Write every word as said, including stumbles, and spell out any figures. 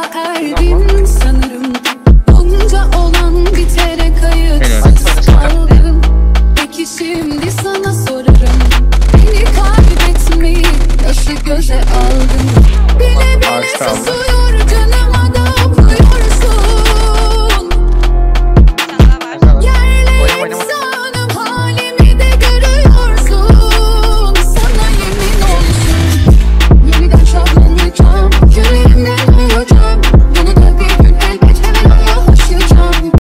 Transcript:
sonunda erdin sanırım. Bunca olan bitere kayıtsız kaldım. Peki şimdi sana sorarım, beni kaybetmeyi nasıl göze aldın? Bile bile susuyor canım.